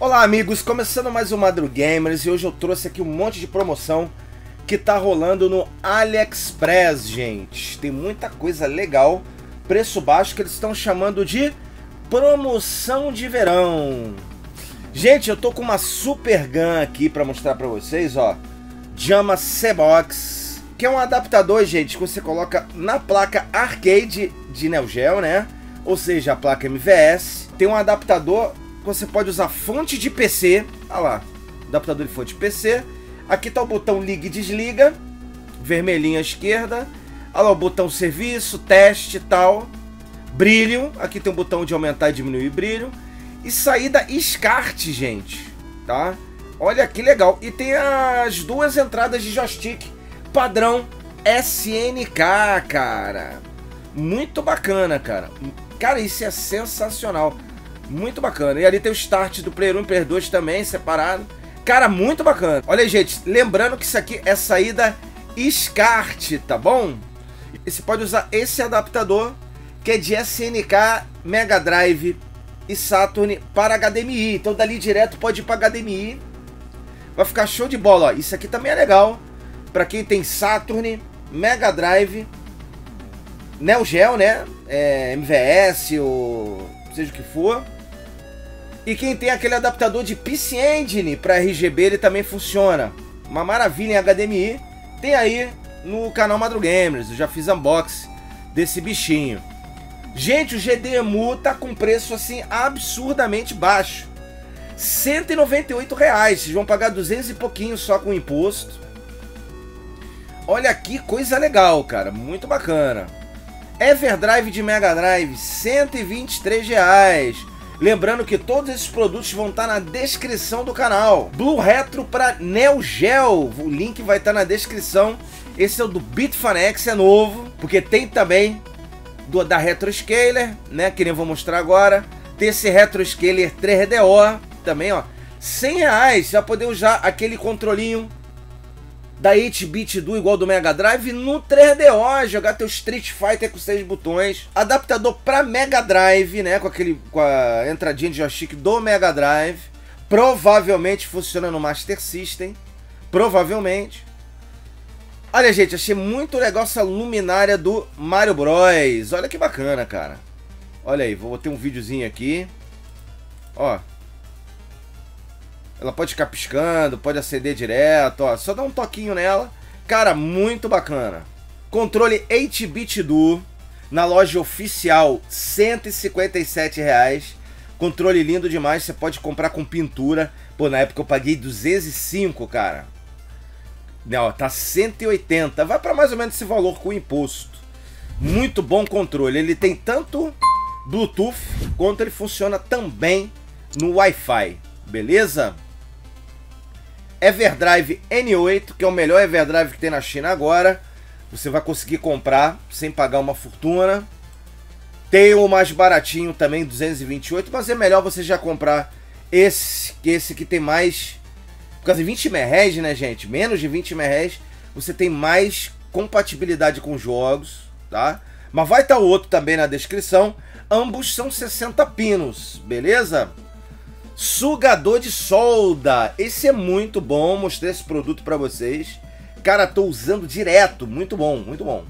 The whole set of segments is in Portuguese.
Olá amigos, começando mais um Madrugamers e hoje eu trouxe aqui um monte de promoção que tá rolando no AliExpress, gente. Tem muita coisa legal, preço baixo que eles estão chamando de promoção de verão. Gente, eu tô com uma Super Gun aqui pra mostrar pra vocês, ó. Jama C-Box, que é um adaptador, gente, que você coloca na placa arcade de Neo Geo, né? Ou seja, a placa MVS. Tem um adaptador, você pode usar fonte de PC. Olha lá, adaptador de fonte de PC. Aqui tá o botão liga e desliga, vermelhinho à esquerda. Olha lá o botão serviço, teste e tal. Brilho, aqui tem o botão de aumentar e diminuir o brilho. E saída SCART, gente, tá? Olha que legal. E tem as duas entradas de joystick padrão SNK, cara. Muito bacana, cara. Cara, isso é sensacional. Muito bacana. E ali tem o start do Player 1 e Player 2 também, separado. Cara, muito bacana. Olha aí, gente. Lembrando que isso aqui é saída SCART, tá bom? E você pode usar esse adaptador, que é de SNK, Mega Drive e Saturn para HDMI. Então dali direto pode ir para HDMI. Vai ficar show de bola, ó. Isso aqui também é legal para quem tem Saturn, Mega Drive, Neo Geo, né? MVS ou seja o que for. E quem tem aquele adaptador de PC Engine para RGB, ele também funciona. Uma maravilha em HDMI. Tem aí no canal Madrugamers. Eu já fiz unboxing desse bichinho. Gente, o GDEMU tá com preço assim absurdamente baixo. R$198. Vocês vão pagar 200 e pouquinho só com imposto. Olha que coisa legal, cara. Muito bacana. Everdrive de Mega Drive, R$123. Lembrando que todos esses produtos vão estar na descrição do canal. Blue Retro para Neo Geo, o link vai estar na descrição. Esse é o do Bitfanex, é novo, porque tem também da Retro Scaler, né, que nem eu vou mostrar agora. Tem esse Retro Scaler 3DO também, ó, R$100. Você vai poder usar aquele controlinho da 8-bit do igual do Mega Drive no 3DO, jogar teu Street Fighter com 6 botões. Adaptador para Mega Drive, né, com a entradinha de joystick do Mega Drive. Provavelmente funciona no Master System, provavelmente. Olha, gente, achei muito legal essa luminária do Mario Bros. Olha que bacana, cara. Olha aí, vou ter um videozinho aqui. Ó. Ela pode ficar piscando, pode acender direto, ó. Só dá um toquinho nela. Cara, muito bacana. Controle 8-bit Duo. Na loja oficial, R$157. Controle lindo demais. Você pode comprar com pintura. Pô, na época eu paguei 205, cara. Não, tá 180. Vai para mais ou menos esse valor com imposto. Muito bom controle. Ele tem tanto Bluetooth quanto ele funciona também no Wi-Fi. Beleza? Everdrive N8, que é o melhor Everdrive que tem na China agora. Você vai conseguir comprar sem pagar uma fortuna. Tem o mais baratinho também, 228, mas é melhor você já comprar esse que tem mais, por causa de 20 MHz, né, gente? Menos de 20 MHz, você tem mais compatibilidade com jogos, tá? Mas vai estar o outro também na descrição. Ambos são 60 pinos, beleza? Sugador de solda. Esse é muito bom. Mostrei esse produto pra vocês. Cara, tô usando direto. Muito bom, muito bom.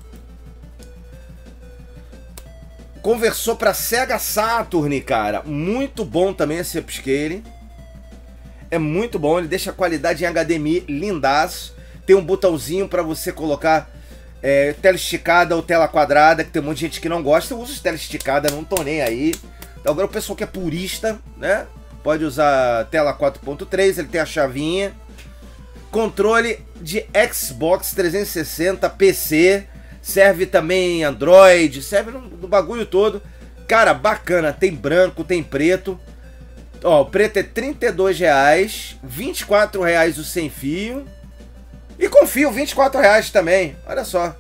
Conversor pra Sega Saturn, cara. Muito bom também esse upscale. É muito bom. Ele deixa a qualidade em HDMI lindaço. Tem um botãozinho pra você colocar tela esticada ou tela quadrada, que tem um monte de gente que não gosta. Eu uso tela esticada, não tô nem aí. Então, agora o pessoal que é purista, né? Pode usar tela 4.3, ele tem a chavinha. Controle de Xbox 360, PC. Serve também Android, serve no bagulho todo. Cara, bacana, tem branco, tem preto. Ó, o preto é R$32, R$24 o sem fio. E com fio, R$24 também, olha só.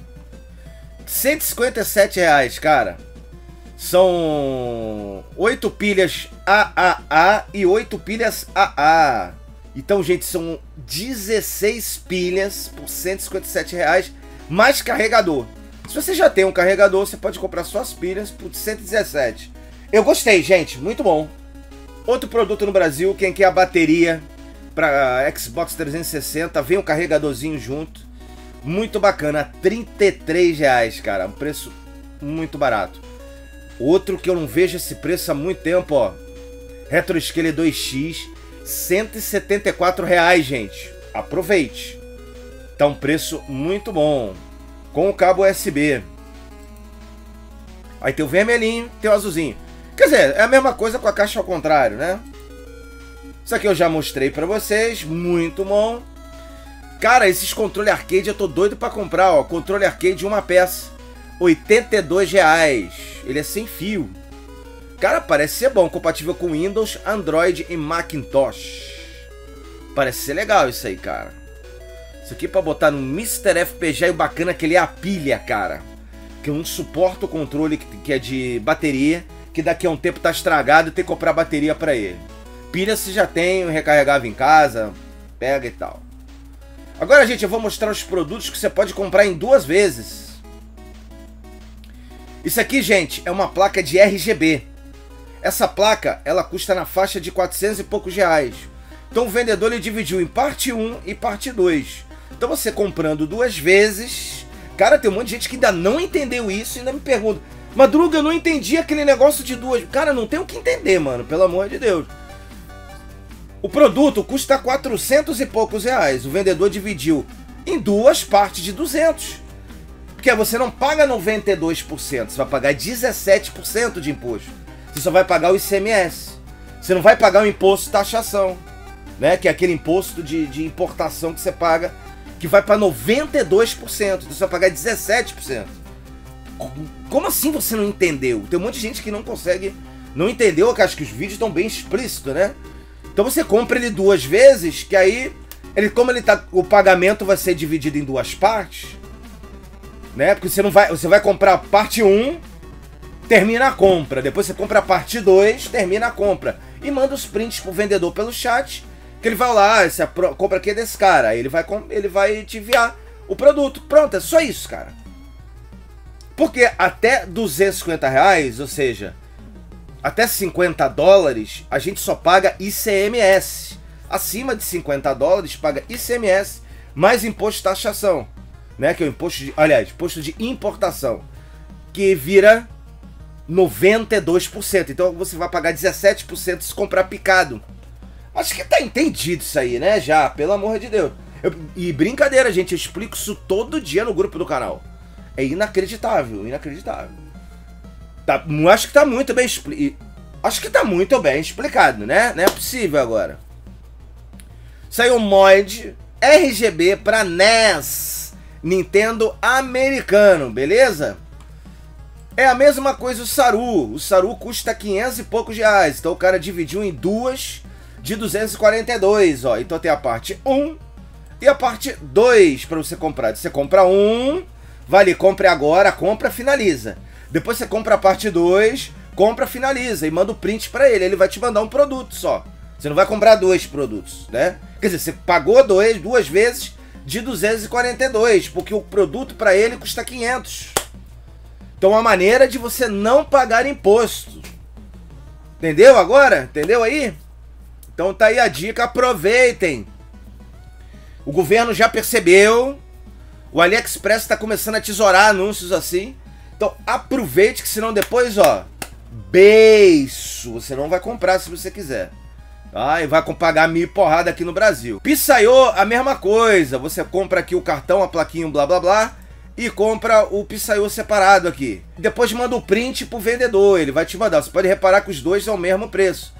R$157, cara. São 8 pilhas AAA e 8 pilhas AA. Então, gente, são 16 pilhas por R$157, mais carregador. Se você já tem um carregador, você pode comprar só as pilhas por 117. Eu gostei, gente, muito bom. Outro produto no Brasil, quem quer a bateria para Xbox 360, vem um carregadorzinho junto. Muito bacana, R$33, cara, um preço muito barato. Outro que eu não vejo esse preço há muito tempo, ó. Retroscale 2X, R$174, gente. Aproveite. Tá um preço muito bom. Com o cabo USB. Aí tem o vermelhinho, tem o azulzinho. Quer dizer, é a mesma coisa com a caixa ao contrário, né? Isso aqui eu já mostrei pra vocês, muito bom. Cara, esses controle arcade eu tô doido pra comprar, ó. Controle arcade uma peça, R$82. Ele é sem fio. Cara, parece ser bom, compatível com Windows, Android e Macintosh. Parece ser legal isso aí, cara. Isso aqui pra botar no Mr. FPG, e o bacana é que ele é a pilha, cara. Que eu não suporto o controle que é de bateria, que daqui a um tempo tá estragado e tem que comprar bateria pra ele. Pilha se já tem, recarregável em casa, pega e tal. Agora, gente, eu vou mostrar os produtos que você pode comprar em 2 vezes. Isso aqui, gente, é uma placa de RGB. Essa placa, ela custa na faixa de 400 e poucos reais. Então o vendedor ele dividiu em parte 1 e parte 2. Então você comprando 2 vezes... Cara, tem um monte de gente que ainda não entendeu isso e ainda me pergunta: Madruga, eu não entendi aquele negócio de 2. Cara, não tem o que entender, mano, pelo amor de Deus. O produto custa 400 e poucos reais. O vendedor dividiu em 2 partes de 200. Porque você não paga 92%, você vai pagar 17% de imposto. Você só vai pagar o ICMS. Você não vai pagar o imposto de taxação, né? Que é aquele imposto de importação que você paga, que vai para 92%. Então você vai pagar 17%. Como assim você não entendeu? Tem um monte de gente que não consegue, não entendeu, que acho que os vídeos estão bem explícitos, né? Então você compra ele 2 vezes, que aí, como ele tá, o pagamento vai ser dividido em 2 partes, né? Porque você vai comprar a parte 1, termina a compra. Depois você compra a parte 2, termina a compra. E manda os prints pro vendedor pelo chat, que ele vai lá, essa compra aqui é desse cara. Aí ele vai te enviar o produto. Pronto, é só isso, cara. Porque até 250 reais, ou seja, até 50 dólares, a gente só paga ICMS. Acima de 50 dólares, paga ICMS mais imposto de taxação, né? Que é o imposto de, aliás, imposto de importação, que vira 92%. Então você vai pagar 17% se comprar picado. Acho que tá entendido isso aí, né? Já, pelo amor de Deus. E brincadeira, gente, eu explico isso todo dia no grupo do canal. É inacreditável, inacreditável. Tá, acho que tá muito bem acho que tá muito bem explicado, né? Não é possível agora. Saiu um mod RGB para NES, Nintendo americano, beleza? É a mesma coisa o Saru. O Saru custa 500 e poucos reais. Então o cara dividiu em 2 de 242, ó. Então tem a parte 1 e a parte 2 para você comprar. Você compra 1, vale, compre agora, compra, finaliza. Depois você compra a parte 2, compra, finaliza e manda o print para ele. Ele vai te mandar um produto só. Você não vai comprar 2 produtos, né? Quer dizer, você pagou 2 vezes de 242, porque o produto para ele custa 500. Então, uma maneira de você não pagar imposto. Entendeu agora? Entendeu aí? Então tá aí a dica, aproveitem. O governo já percebeu. O AliExpress está começando a tesourar anúncios assim. Então aproveite, que senão depois, ó, beiço, você não vai comprar se você quiser. Ah, e vai pagar 1000 porrada aqui no Brasil. Pisaiô, a mesma coisa. Você compra aqui o cartão, a plaquinha, blá blá blá, e compra o Pisaiô separado aqui. Depois manda o print pro vendedor, ele vai te mandar. Você pode reparar que os dois são o mesmo preço.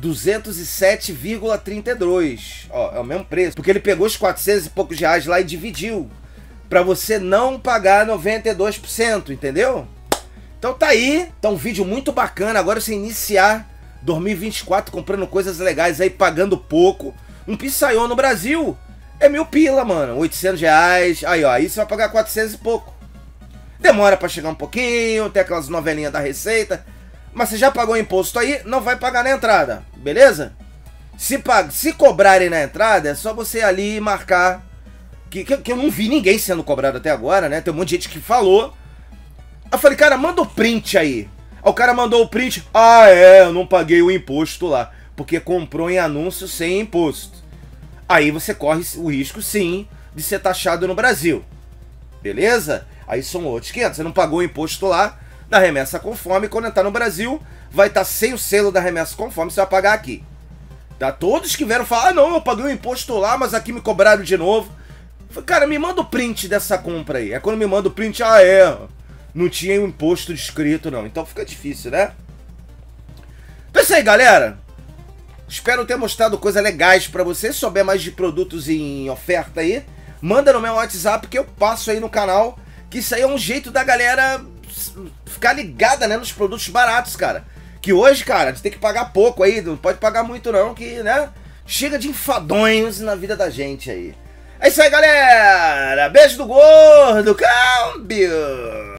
207,32. Ó, é o mesmo preço. Porque ele pegou os 400 e poucos reais lá e dividiu, pra você não pagar 92%, entendeu? Então tá aí. Tá um vídeo muito bacana. Agora você iniciar 2024 comprando coisas legais aí, pagando pouco. Um Pisaiô no Brasil é 1000 pila, mano. 800 reais. Aí, ó. Aí você vai pagar 400 e pouco. Demora pra chegar um pouquinho. Tem aquelas novelinhas da Receita. Mas você já pagou imposto aí, não vai pagar na entrada. Beleza? Se cobrarem na entrada, é só você ali marcar. Que eu não vi ninguém sendo cobrado até agora, né? Tem um monte de gente que falou. Eu falei, cara, manda o print aí. Aí o cara mandou o print. Ah, é, eu não paguei o imposto lá. porque comprou em anúncio sem imposto. Aí você corre o risco, sim, de ser taxado no Brasil. Beleza? Aí são outros 500. Você não pagou o imposto lá da remessa conforme, quando entrar no Brasil, vai estar sem o selo da remessa conforme, você vai pagar aqui. Tá? Todos que vieram falar, ah, não, eu paguei o imposto lá, mas aqui me cobraram de novo. Cara, me manda o print dessa compra aí. É quando me manda o print, não tinha o imposto descrito, não. Então fica difícil, né? Então é isso aí, galera. Espero ter mostrado coisas legais pra você. Se souber mais de produtos em oferta aí, manda no meu WhatsApp que eu passo aí no canal. Que isso aí é um jeito da galera ficar ligada, né, nos produtos baratos, cara. Que hoje, cara, você tem que pagar pouco aí. Não pode pagar muito não, que, né, chega de enfadonhos na vida da gente aí. É isso aí, galera. Beijo do gordo. Câmbio.